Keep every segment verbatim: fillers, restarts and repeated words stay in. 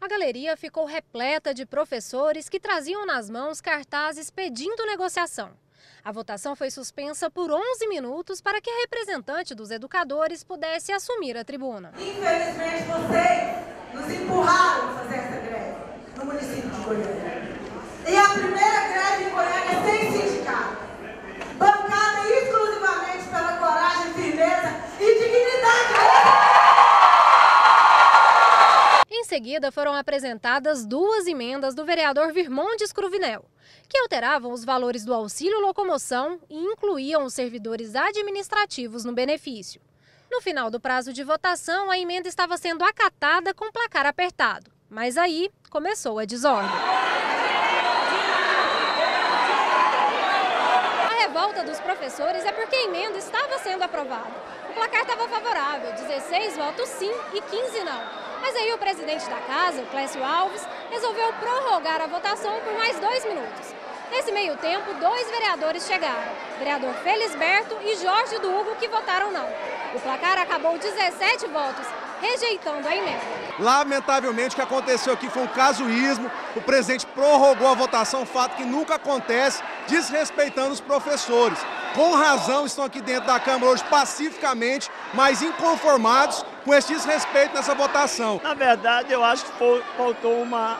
A galeria ficou repleta de professores que traziam nas mãos cartazes pedindo negociação. A votação foi suspensa por onze minutos para que a representante dos educadores pudesse assumir a tribuna. Infelizmente, vocês nos empurraram a fazer essa greve no município de Goiânia. E a primeira greve em Goiânia sem sindicato, bancada exclusivamente pela coragem, firmeza e dignidade. Em seguida, foram apresentadas duas emendas do vereador Virmondes Cruvinel, que alteravam os valores do auxílio locomoção e incluíam os servidores administrativos no benefício. No final do prazo de votação, a emenda estava sendo acatada com placar apertado, mas aí começou a desordem. A revolta dos professores é porque a emenda estava sendo aprovada. O placar estava favorável, dezesseis votos sim e quinze não. Mas aí o presidente da casa, o Clécio Alves, resolveu prorrogar a votação por mais dois minutos. Nesse meio tempo, dois vereadores chegaram, o vereador Felisberto e Jorge do Hugo, que votaram não. O placar acabou dezessete votos, rejeitando a emenda. Lamentavelmente, o que aconteceu aqui foi um casuísmo. O presidente prorrogou a votação, fato que nunca acontece, desrespeitando os professores. Com razão, estão aqui dentro da Câmara hoje pacificamente, mas inconformados com esse desrespeito nessa votação. Na verdade, eu acho que faltou uma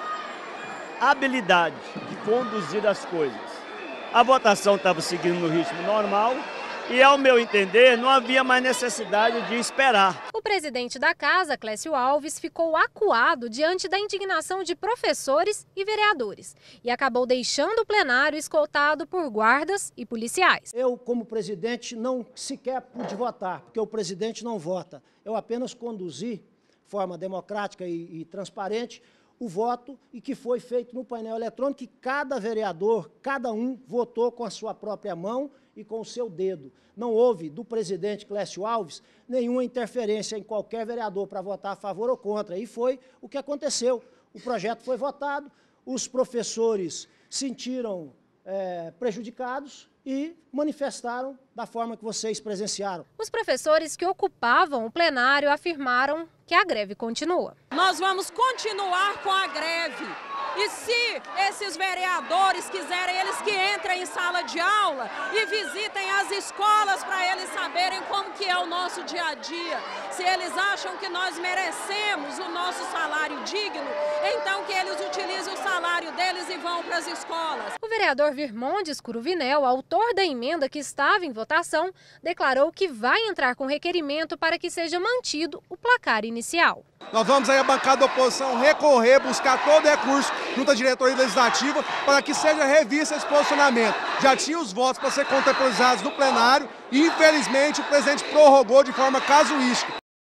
habilidade de conduzir as coisas. A votação estava seguindo no ritmo normal e, ao meu entender, não havia mais necessidade de esperar. O presidente da casa, Clécio Alves, ficou acuado diante da indignação de professores e vereadores e acabou deixando o plenário escoltado por guardas e policiais. Eu, como presidente, não sequer pude votar, porque o presidente não vota. Eu apenas conduzi, de forma democrática e, e transparente, o voto e que foi feito no painel eletrônico, que cada vereador, cada um, votou com a sua própria mão e com o seu dedo. Não houve, do presidente Clécio Alves, nenhuma interferência em qualquer vereador para votar a favor ou contra. E foi o que aconteceu. O projeto foi votado, os professores sentiram é, prejudicados e manifestaram da forma que vocês presenciaram. Os professores que ocupavam o plenário afirmaram que a greve continua. Nós vamos continuar com a greve. E se esses vereadores quiserem, eles que entrem em sala de aula e visitem as escolas para eles saberem como que é o nosso dia a dia. Se eles acham que nós merecemos o nosso salário digno, então que eles utilizem o salário deles e vão para as escolas. O vereador Virmondes Cruvinel, autor da emenda que estava em votação, declarou que vai entrar com requerimento para que seja mantido o placar inicial. Nós vamos aí a bancada da oposição recorrer, buscar todo recurso junto à diretoria legislativa para que seja revisto esse posicionamento. Já tinha os votos para ser contabilizados no plenário e, infelizmente, o presidente prorrogou de forma casuística.